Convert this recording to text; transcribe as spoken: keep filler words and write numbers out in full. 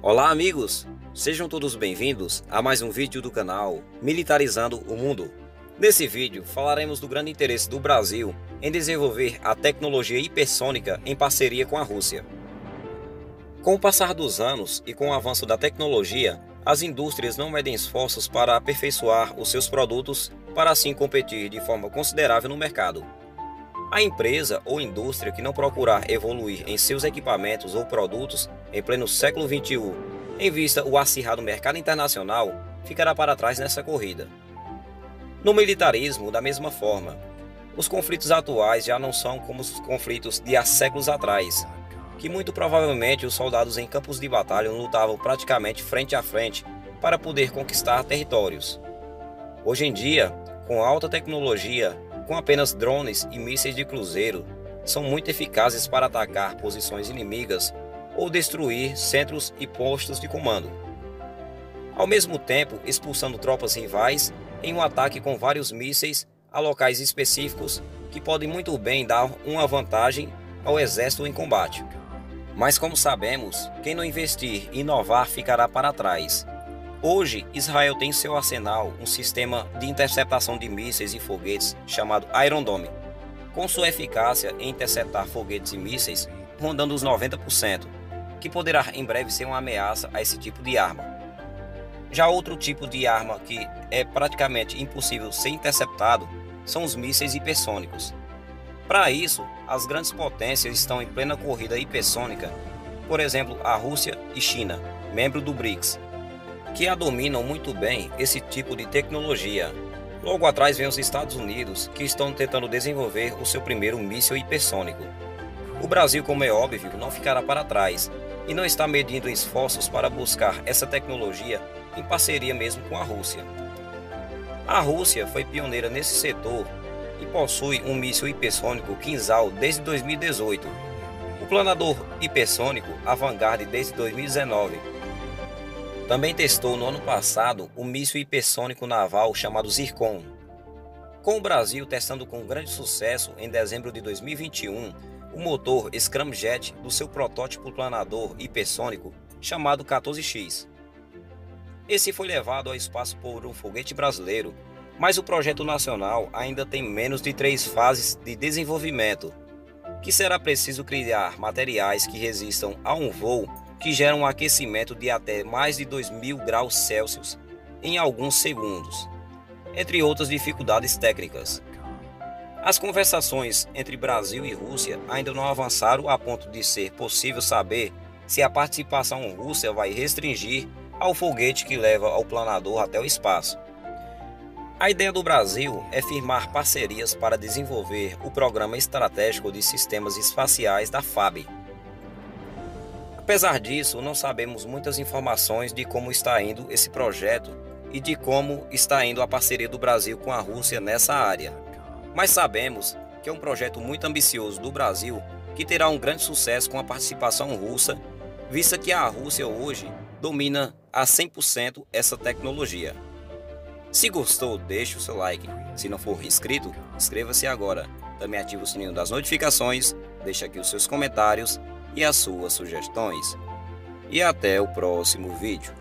Olá amigos, sejam todos bem-vindos a mais um vídeo do canal Militarizando o Mundo. Nesse vídeo falaremos do grande interesse do Brasil em desenvolver a tecnologia hipersônica em parceria com a Rússia. Com o passar dos anos e com o avanço da tecnologia, as indústrias não medem esforços para aperfeiçoar os seus produtos para assim competir de forma considerável no mercado. A empresa ou indústria que não procurar evoluir em seus equipamentos ou produtos em pleno século vinte e um, em vista o acirrado mercado internacional, ficará para trás nessa corrida. No militarismo, da mesma forma, os conflitos atuais já não são como os conflitos de há séculos atrás, que muito provavelmente os soldados em campos de batalha lutavam praticamente frente a frente para poder conquistar territórios. Hoje em dia, com alta tecnologia, com apenas drones e mísseis de cruzeiro, são muito eficazes para atacar posições inimigas ou destruir centros e postos de comando. Ao mesmo tempo, expulsando tropas rivais em um ataque com vários mísseis a locais específicos que podem muito bem dar uma vantagem ao exército em combate. Mas como sabemos, quem não investir e inovar ficará para trás. Hoje, Israel tem em seu arsenal um sistema de interceptação de mísseis e foguetes chamado Iron Dome, com sua eficácia em interceptar foguetes e mísseis rondando os noventa por cento, que poderá em breve ser uma ameaça a esse tipo de arma. Já outro tipo de arma que é praticamente impossível ser interceptado são os mísseis hipersônicos. Para isso, as grandes potências estão em plena corrida hipersônica, por exemplo, a Rússia e China, membro do BRICS, que a dominam muito bem esse tipo de tecnologia. Logo atrás vem os Estados Unidos, que estão tentando desenvolver o seu primeiro míssil hipersônico. O Brasil, como é óbvio, não ficará para trás e não está medindo esforços para buscar essa tecnologia em parceria mesmo com a Rússia. A Rússia foi pioneira nesse setor e possui um míssil hipersônico Kinzhal desde dois mil e dezoito. O planador hipersônico Vanguard desde dois mil e dezenove. Também testou no ano passado o míssil hipersônico naval chamado Zircon. Com o Brasil testando com grande sucesso em dezembro de dois mil e vinte e um o motor Scramjet do seu protótipo planador hipersônico chamado quatorze X. Esse foi levado ao espaço por um foguete brasileiro, mas o projeto nacional ainda tem menos de três fases de desenvolvimento, que será preciso criar materiais que resistam a um voo que gera um aquecimento de até mais de dois mil graus Celsius em alguns segundos, entre outras dificuldades técnicas. As conversações entre Brasil e Rússia ainda não avançaram a ponto de ser possível saber se a participação russa vai restringir ao foguete que leva ao planador até o espaço. A ideia do Brasil é firmar parcerias para desenvolver o Programa Estratégico de Sistemas Espaciais da FAB. Apesar disso, não sabemos muitas informações de como está indo esse projeto e de como está indo a parceria do Brasil com a Rússia nessa área. Mas sabemos que é um projeto muito ambicioso do Brasil que terá um grande sucesso com a participação russa, vista que a Rússia hoje domina a cem por cento essa tecnologia. Se gostou, deixe o seu like. Se não for inscrito, inscreva-se agora. Também ative o sininho das notificações, deixe aqui os seus comentários e as suas sugestões. E até o próximo vídeo.